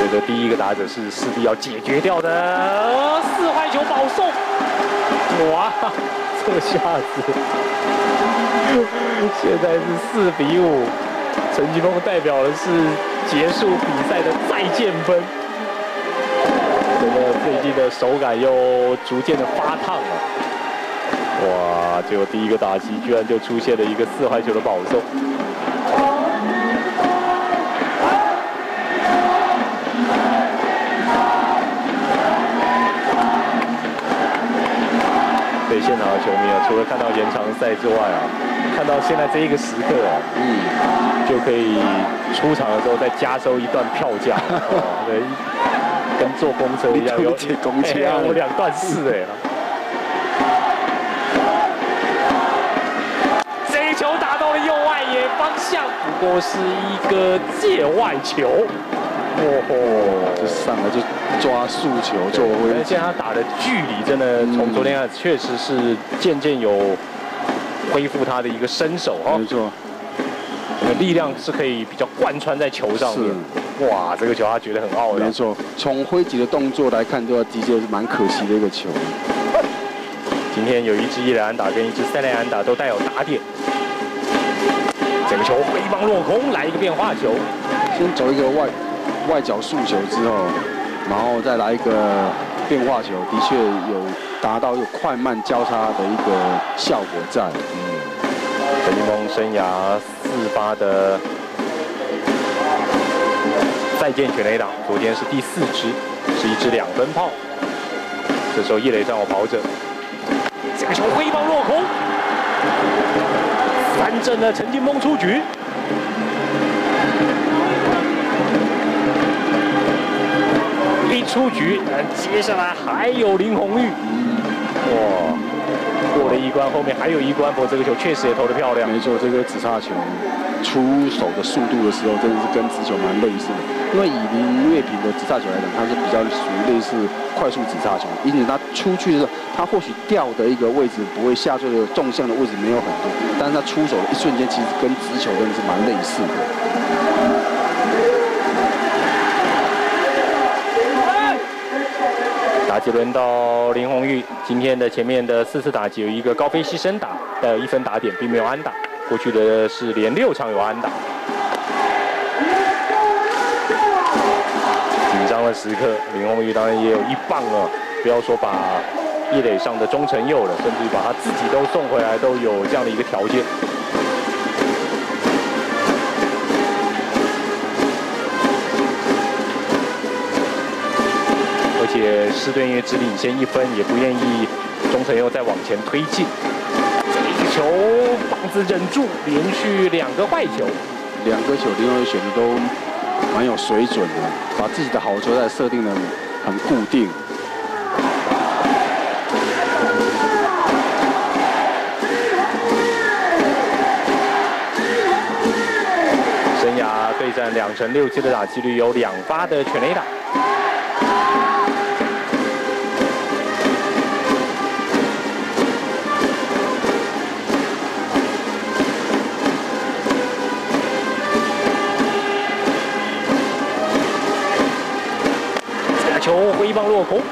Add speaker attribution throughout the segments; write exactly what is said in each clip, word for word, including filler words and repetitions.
Speaker 1: 这个第一个打者是势必要解决掉的，四坏球保送，哇，这下子现在是四比五，陈金峰代表的是结束比赛的再见分。这个最近的手感又逐渐的发烫了，哇！结果第一个打击居然就出现了一个四坏球的保送。 对现场的球迷啊，除了看到延长赛之外啊，看到现在这一个时刻啊，嗯，就可以出场的时候再加收一段票价，哦，对，跟坐公车一样，有公车有两段式哎。这一球打到了右外野方向，不过是一个界外球。
Speaker 2: 哦，就上来就抓速球做挥。
Speaker 1: 但现在他打的距离真的从昨天开始确实是渐渐有恢复他的一个身手哈。
Speaker 2: 没错，
Speaker 1: 力量是可以比较贯穿在球上面。哇，这个球他觉得很懊恼。
Speaker 2: 没错，从挥击的动作来看，的话，的确是蛮可惜的一个球。
Speaker 1: 今天有一支一垒安打跟一支三垒安打都带有打点。这个球挥棒落空，来一个变化球。
Speaker 2: 先走一个外。 外角速球之后，然后再来一个变化球，的确有达到有快慢交叉的一个效果在。嗯，
Speaker 1: 陈金峰生涯四发的再见全垒打，昨天是第四支，是一支两分炮。这时候一垒上有跑者，这个球挥棒落空，三振的陈金峰出局。 一出局，接下来还有林红玉，哇，过了一关，后面还有一关，不过这个球确实也投得漂亮。
Speaker 2: 没错，这个直叉球出手的速度的时候，真的是跟直球蛮类似的。因为以林岳平的直叉球来讲，它是比较属于类似快速直叉球，因此它出去的时候，它或许掉的一个位置不会下坠的纵向的位置没有很多，但是它出手的一瞬间，其实跟直球真的是蛮类似的。
Speaker 1: 打击轮到林红玉，今天的前面的四次打击有一个高飞牺牲打，带有一分打点，并没有安打。过去的是连六场有安打。紧张的时刻，林红玉当然也有一棒啊，不要说把一垒上的钟成佑了，甚至于把他自己都送回来，都有这样的一个条件。 而且狮队因为只领先一分，也不愿意钟成佑再往前推进。这一球棒子忍住，连续两个坏球，
Speaker 2: 两个球林红玉选的都蛮有水准的，把自己的好球带设定的很固定。
Speaker 1: 生涯对战两成六七的打击率，有两发的全垒打。 球挥棒落空，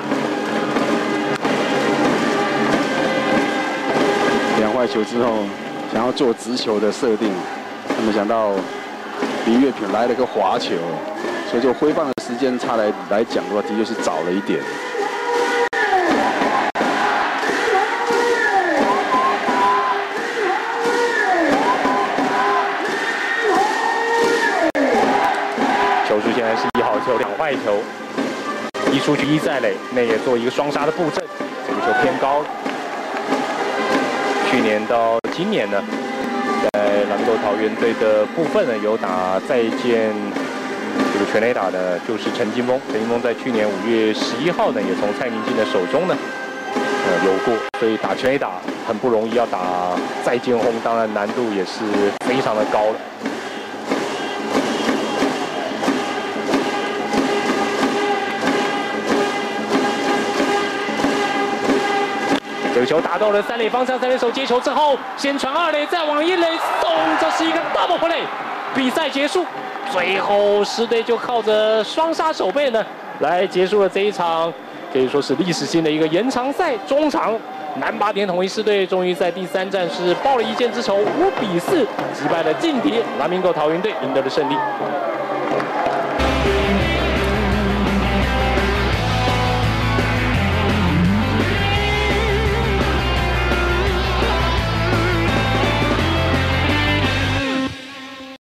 Speaker 2: 两坏球之后，想要做直球的设定，没想到林岳平来了个滑球，所以就挥棒的时间差来来讲的话，的确是早了一点。
Speaker 1: 球数现在是一好球，两坏球。 一出局一在垒，内野做一个双杀的布阵，这个球偏高。去年到今年呢，在蓝豆桃园队的部分呢，有打再见这个全垒打的，就是陈金峰。陈金峰在去年五月十一号呢，也从蔡明进的手中呢，呃有过，所以打全垒打很不容易，要打再见轰，当然难度也是非常的高了。 这个球打到了三垒方向，三垒手接球之后，先传二垒，再往一垒送，这是一个 double play。比赛结束， 最后狮队就靠着双杀守备呢，来结束了这一场可以说是历史性的一个延长赛。中场南八点统一狮队终于在第三战是报了一箭之仇，五比四击败了劲敌拉明狗桃园队，赢得了胜利。